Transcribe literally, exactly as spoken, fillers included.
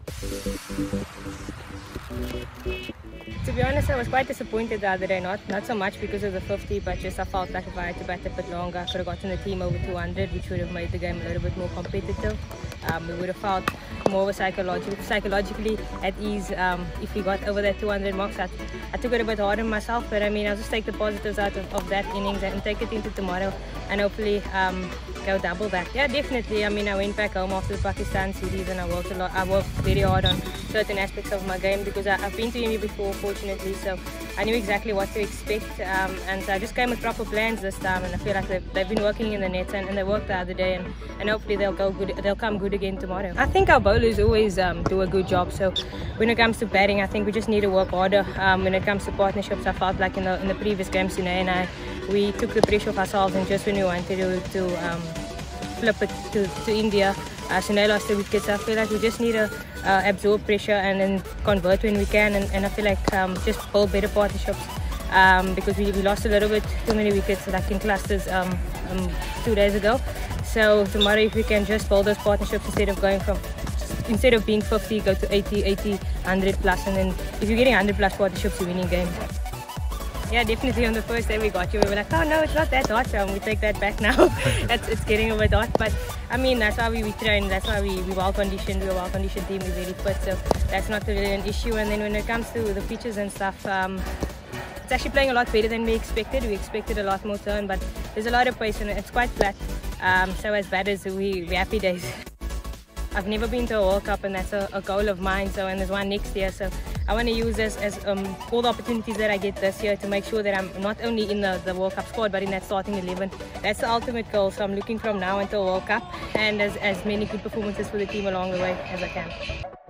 To be honest, I was quite disappointed the other day, not not so much because of the fifty, but just I felt like if I had to bat a bit longer, I could have gotten the team over two hundred, which would have made the game a little bit more competitive. Um, we would have felt more of a psychological, psychologically at ease um, if we got over that two hundred marks. I, I took it a bit hard on myself, but I mean, I'll just take the positives out of, of that innings and take it into tomorrow and hopefully um, go double that. Yeah, definitely. I mean, I went back home after the Pakistan series and I worked a lot. I worked very hard on certain aspects of my game because I, I've been to India before, fortunately, so I knew exactly what to expect. Um, and so I just came with proper plans this time, and I feel like they've, they've been working in the nets and, and they worked the other day, and, and hopefully they'll go good. They'll come good again tomorrow. I think our bowlers always um, do a good job. So when it comes to batting, I think we just need to work harder. Um, when it comes to partnerships, I felt like in the in the previous games, Sunay and I, we took the pressure off ourselves, and just when we wanted to, to um, flip it to, to India, uh, Sunay lost the wickets. So I feel like we just need to uh, absorb pressure and then convert when we can. And, and I feel like um, just build better partnerships um, because we, we lost a little bit too many wickets, like in clusters um, um, two days ago. So tomorrow, if we can just build those partnerships instead of going from instead of being fifty, go to eighty, eighty, one hundred plus, and then if you're getting one hundred plus partnerships, you're winning game. Yeah, definitely on the first day we got you, we were like, oh no, it's not that hot, um, we take that back now. it's, it's getting a bit hot, but I mean, that's why we, we train, that's why we, we well conditioned, we're a well conditioned team, we're very fit, so that's not really an issue. And then when it comes to the pitches and stuff, um, it's actually playing a lot better than we expected. We expected a lot more turn, but there's a lot of pace and it's quite flat. Um, so as batters, we, we're happy days. I've never been to a World Cup, and that's a, a goal of mine, so, and there's one next year, so I want to use this as um, all the opportunities that I get this year to make sure that I'm not only in the, the World Cup squad, but in that starting eleven. That's the ultimate goal, so I'm looking from now until World Cup and as, as many good performances for the team along the way as I can.